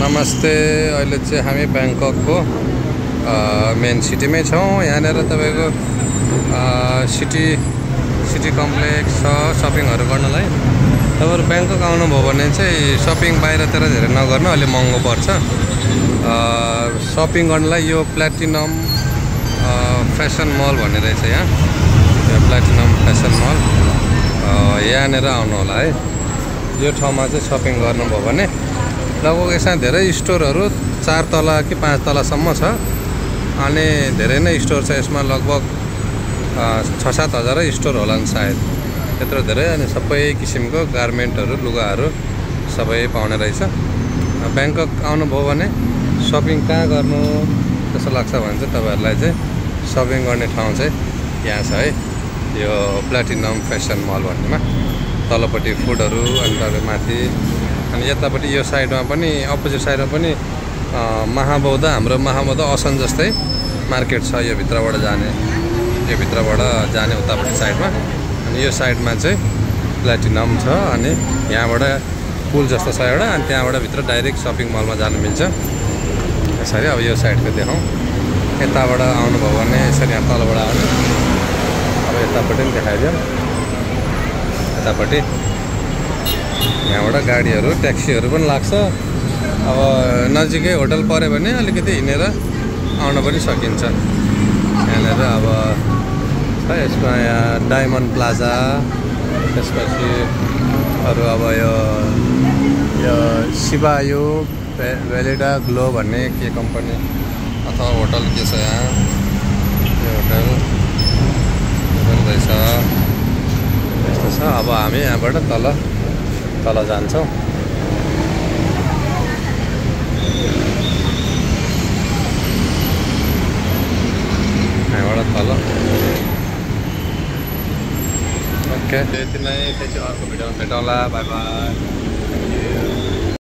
नमस्ते। अहिले चाहिँ हामी ब्याङ्ककको मेन सिटीमै छौँ। यहाँनिर तपाईको सिटी कम्प्लेक्स छ सपिङहरू गर्नलाई। तपाईहरु ब्याङ्कक आउनुभयो भने चाहिँ सपिङ बाहिरतिर धेरै नगर्नु, अलि महँगो पर्छ। सपिङ गर्नलाई यो प्ल्याटिनम फेसन मल भन्ने रहेछ यहाँ। यो प्ल्याटिनम फेसन मल यहाँनिर आउनु होला है। यो ठाउँमा चाहिँ सपिङ गर्नुभयो भने लगभग यसमा धेरै स्टोरहरू 4 तला कि 5 तलासम्म छ। अनि धेरै नै स्टोर छ यसमा, लगभग 6-7 हजार स्टोर होला नि सायद, त्यत्रो धेरै। अनि सबै किसिमको गार्मेन्टहरू, लुगाहरू सबै पाउने रहेछ। ब्याङ्कक आउनुभयो भने सपिङ कहाँ गर्नु जस्तो लाग्छ भने चाहिँ तपाईहरुलाई चाहिँ सपिङ गर्ने ठाउँ चाहिँ यहाँ छ है, यो प्ल्याटिनम फेसन मल भन्नेमा। तलपट्टि फुडहरू अनि तपाईँ माथि, अनि यतापट्टि यो साइडमा पनि, अपोजिट साइडमा पनि महाबौद्ध, हाम्रो महाबौद्ध असन जस्तै मार्केट छ। यो भित्रबाट जाने उतापट्टि साइडमा। अनि यो साइडमा चाहिँ प्ल्याटिनम छ। अनि यहाँबाट पुल जस्तो छ एउटा, अनि त्यहाँबाट भित्र डाइरेक्ट सपिङ मलमा जानु मिल्छ। यसरी अब यो साइडको देखाउँ। यताबाट आउनुभयो भने यसरी यहाँ तलबाट आउनु। अब यतापट्टि पनि देखाइदिउँ। यतापट्टि यहाँबाट गाडीहरू, ट्याक्सीहरू पनि लाग्छ। अब नजिकै होटल पऱ्यो भने अलिकति हिँडेर आउन पनि सकिन्छ। यहाँनिर अब छ यसमा यहाँ डायमन्ड प्लाजा, त्यसपछि अरू अब यो शिवायु भेलिडा ग्लो भन्ने के कम्पनी अथवा होटल के छ यहाँ। यो होटल रहेछ, यस्तो छ। अब हामी यहाँबाट तल जान्छौँ। यहाँबाट तल। ओके, त्यति नै। अर्को भिडियोमा भेटौँला। By by.